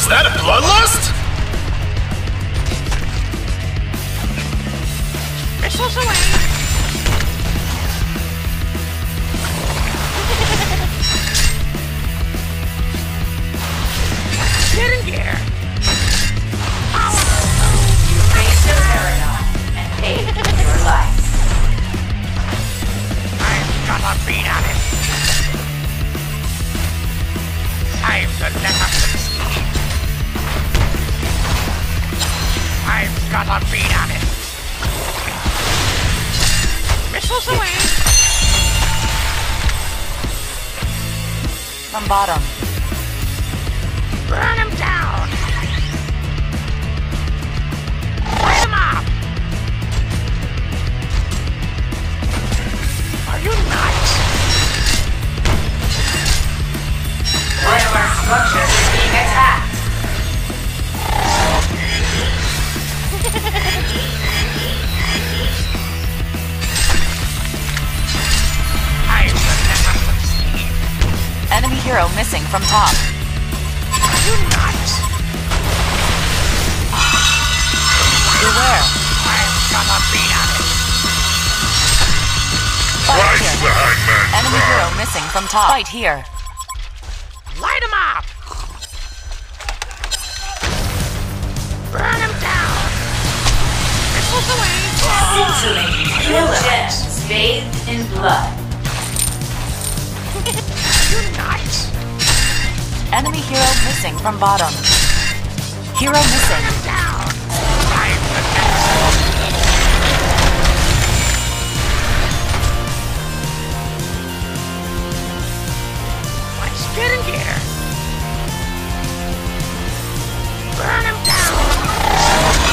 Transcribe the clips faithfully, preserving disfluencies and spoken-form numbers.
Was that a bloodlust? Missiles away! Get in gear! Power! You faced a paragon and paid with your life. I've got a beat on it! Time to let up some steam! I've got a beat on it! Missiles away! From bottom. Burn him down! Light him up! Are you nuts? One of our structures is being attacked. I've let up some steam. Enemy hero missing from top. Are you nuts? Beware. I've got a beat on it. Fight Christ, here. the hangman Enemy cry. hero missing from top. Fight here. Light him up! Burn him down! Missiles away! Scintillating kill gems bathed in blood. You nuts? Enemy hero missing from bottom. Hero missing. Down! Time to next! Let's get in gear! Burn him down!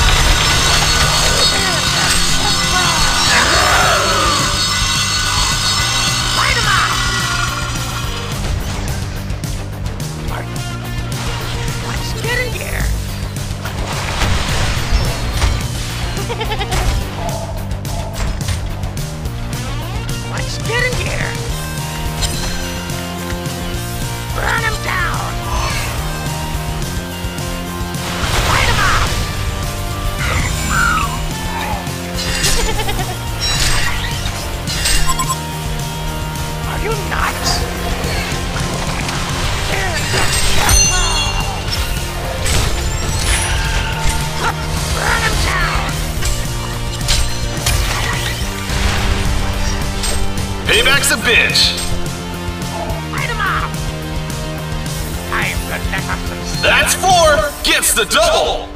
Light him up! Let's get in gear! Let's get in gear! Burn him down! Light him up! Are you nuts? There's the devil! Burn him down! Payback's a bitch. Light him up! Time to let up some steam. That's four. Gets the double.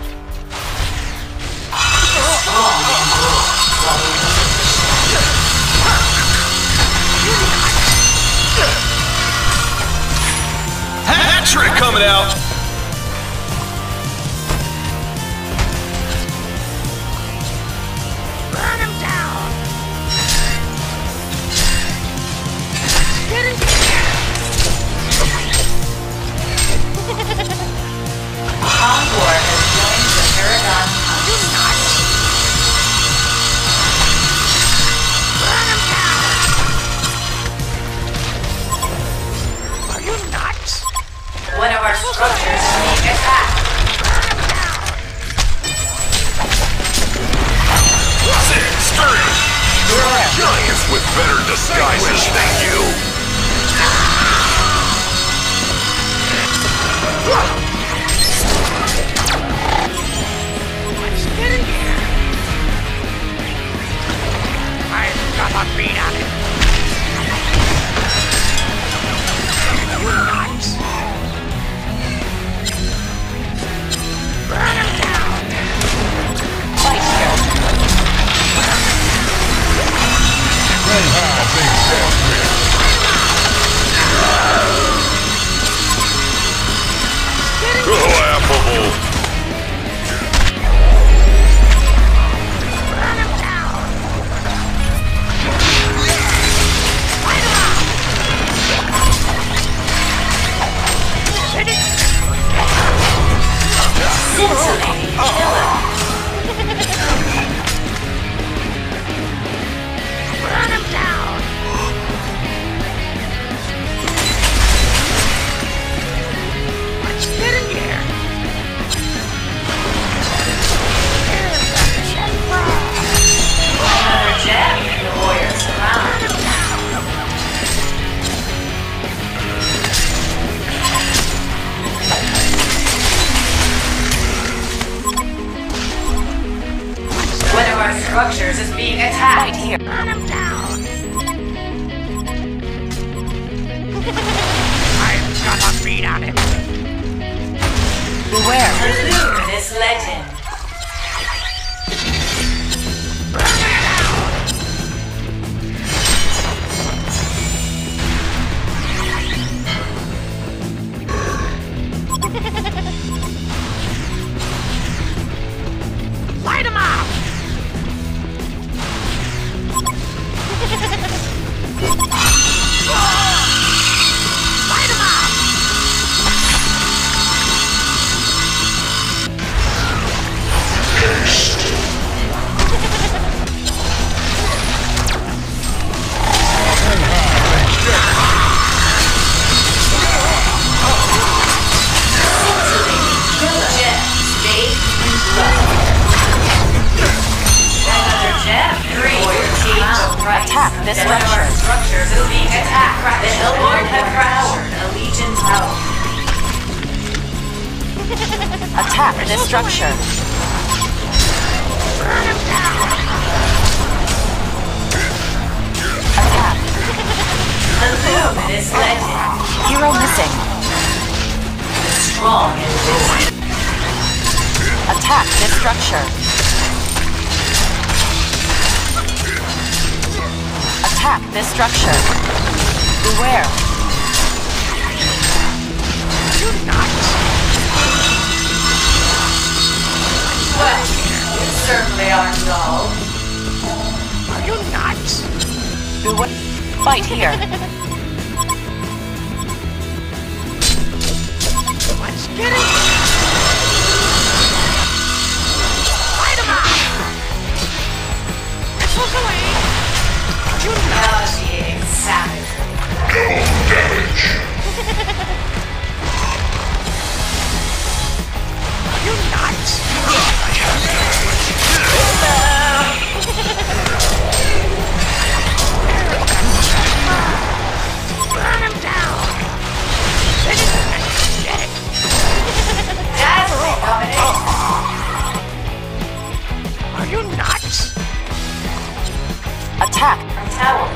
Hat trick coming out. Burn him down! Get in gear! Convoy has joined the Paragon. Are you nuts? Burn him down! Are you nuts? One of our structures is being attacked. Burn him down! Sick, sturdy. There are giants with better disguises than you. Let's get in gear! I've got a beat on it! You nuts? Burn him down! Fight here. Ah, big death. being attacked. Right here. Burn him down! I'm gonna beat on him! Beware. The luminous legend. Light him up! Light him up! Gem, stay in blood. Another gem. Three. Warrior team right. Attack this One of our structure. structures is being attacked. The Hellborn have fractured a Legion tower. Attack this structure. Burn him down! Attack. The luminous legend. Hero missing. Strong and busy. Attack this structure. Attack this structure. Beware. You nuts! Well, you certainly are dull. Are you nuts? Beware. Fight here. Let's get it! Light him up! Missiles away! Are you nuts? Nauseating savage. Are you nuts? Burn him down! Finish him and get it! Dazzling domination. Are you nuts? Attack. From tower.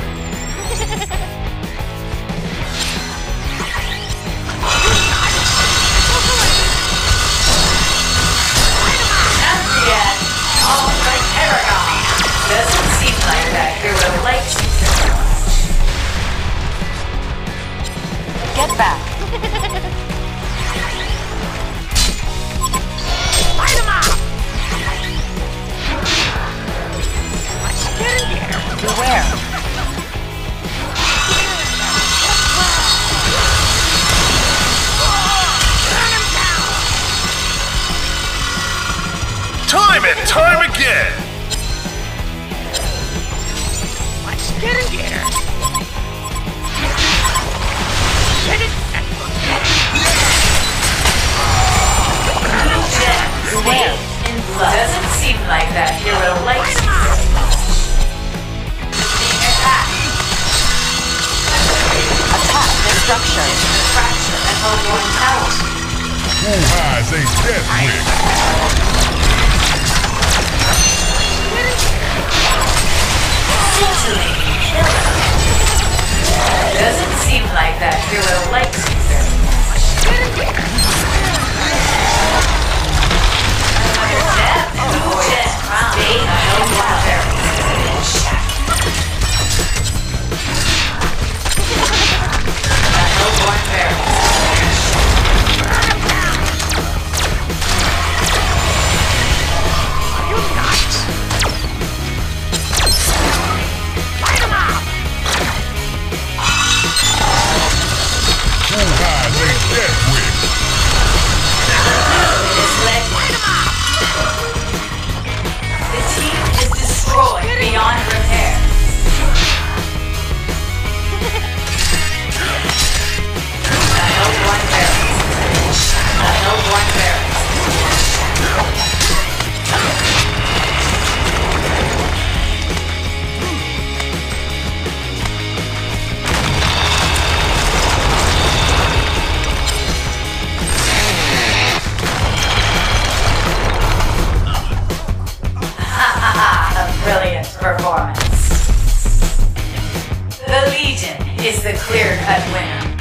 Champion. All right, Paragon. Doesn't seem like that hero likes you so much. Get back. Light him up! Let's get in here! Beware. Burn him down! Time and time again! Let's get in here! Hit it and forget it! Gem. Beware. In blood. Doesn't seem like that hero likes you so much. Being attacked. Attack this structure. Fracture at Hellborn Tower. Who has a death wish? Scintillating killer. Doesn't seem like that hero likes you very much. Another gem in the void. Stay no blackberries. The Hellborn berries. Are you nuts? Light him up! clear-cut winner.